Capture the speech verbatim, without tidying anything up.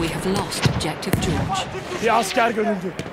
We have lost objective George. Bir asker görüldü.